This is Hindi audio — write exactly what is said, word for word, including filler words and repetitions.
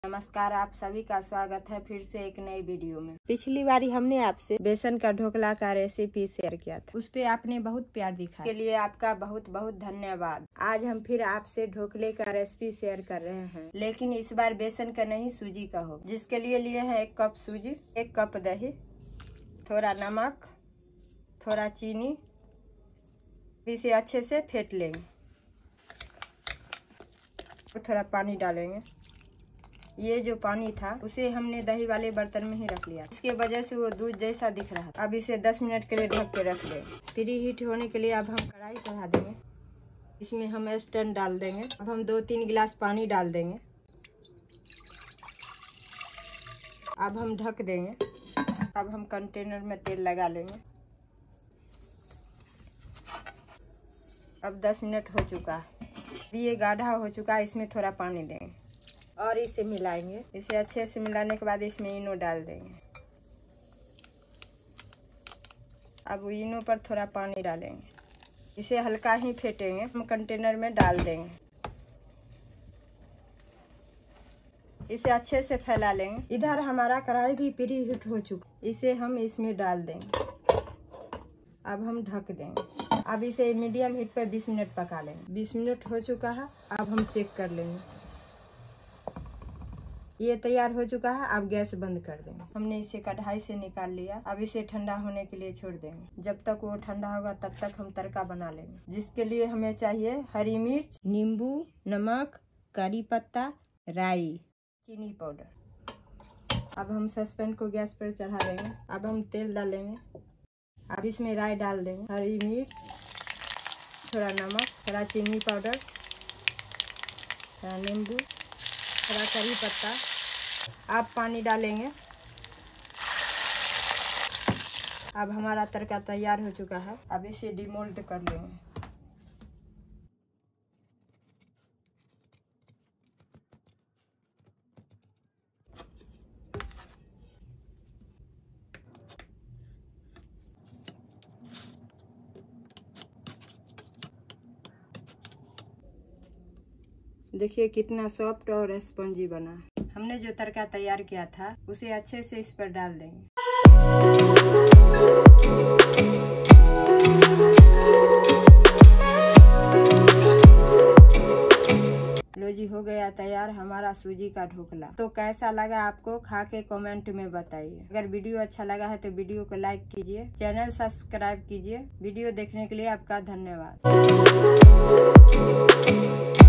नमस्कार, आप सभी का स्वागत है फिर से एक नई वीडियो में। पिछली बारी हमने आपसे बेसन का ढोकला का रेसिपी शेयर किया था, उस पे आपने बहुत प्यार दिखा, के लिए आपका बहुत बहुत धन्यवाद। आज हम फिर आपसे ढोकले का रेसिपी शेयर कर रहे हैं, लेकिन इस बार बेसन का नहीं सूजी का हो, जिसके लिए लिए हैं एक कप सूजी, एक कप दही, थोड़ा नमक, थोड़ा चीनी। इसे अच्छे से फेंट लेंगे और थोड़ा पानी डालेंगे। ये जो पानी था उसे हमने दही वाले बर्तन में ही रख लिया, इसके वजह से वो दूध जैसा दिख रहा था। अब इसे दस मिनट के लिए ढक के रख लेंगे। प्री हीट होने के लिए अब हम कढ़ाई चढ़ा देंगे, इसमें हम स्टैंड डाल देंगे। अब हम दो तीन गिलास पानी डाल देंगे। अब हम ढक देंगे। अब हम कंटेनर में तेल लगा लेंगे। अब दस मिनट हो चुका है, ये गाढ़ा हो चुका है। इसमें थोड़ा पानी देंगे और इसे मिलाएंगे। इसे अच्छे से मिलाने के बाद इसमें इनो डाल देंगे। अब इनो पर थोड़ा पानी डालेंगे, इसे हल्का ही फेंटेंगे। हम कंटेनर में डाल देंगे, इसे अच्छे से फैला लेंगे। इधर हमारा कढ़ाई भी प्री हीट हो चुका, इसे हम इसमें डाल देंगे। अब हम ढक देंगे। अब इसे मीडियम हीट पर बीस मिनट पका लेंगे। बीस मिनट हो चुका है, अब हम चेक कर लेंगे। ये तैयार हो चुका है। अब गैस बंद कर देंगे। हमने इसे कढ़ाई से निकाल लिया। अब इसे ठंडा होने के लिए छोड़ देंगे। जब तक वो ठंडा होगा तब तक हम तड़का बना लेंगे, जिसके लिए हमें चाहिए हरी मिर्च, नींबू, नमक, करी पत्ता, राई, चीनी पाउडर। अब हम सस्पेन को गैस पर चढ़ा देंगे। अब हम तेल डालेंगे। अब इसमें राई डाल देंगे, हरी मिर्च, थोड़ा नमक, थोड़ा चीनी पाउडर, थोड़ा नींबू, थोड़ा करी पत्ता। अब पानी डालेंगे। अब हमारा तड़का तैयार हो चुका है। अब इसे डिमोल्ड कर लेंगे। देखिए कितना सॉफ्ट और स्पंजी बना। हमने जो तड़का तैयार किया था उसे अच्छे से इस पर डाल देंगे। लो जी, हो गया तैयार हमारा सूजी का ढोकला। तो कैसा लगा आपको, खा के कमेंट में बताइए। अगर वीडियो अच्छा लगा है तो वीडियो को लाइक कीजिए, चैनल सब्सक्राइब कीजिए। वीडियो देखने के लिए आपका धन्यवाद।